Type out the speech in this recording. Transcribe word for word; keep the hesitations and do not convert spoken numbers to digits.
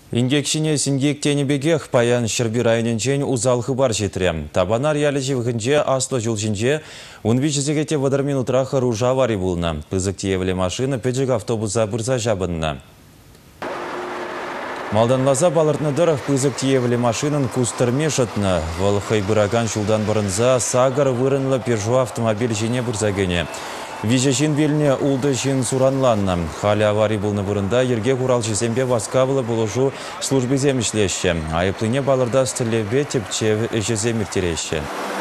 Ингекшине сингек тенебегех паян Шырби районенчен узал хыбар жетірем. Табанар ялі живығынже аслы жылжынже он беш жүзегете вадар минутра харужа аварий болна. Пызык тиевле машина пөджік автобуса бұрза жабынна. Малданлаза балыртныдырық пызык тиевле машинын кустырме шытны. Вал хайбыраган шулдан бұрынза сагар вырынлы пержу автомобиль жіне бұрза гене. Вижешін беліне улды жин суранланна. Халі аварий болны бұрында ерге құралшы зембе васкавылы болушу службы земішлеші. Айыплыне балырда стілебе тепчев ежезе міртереші.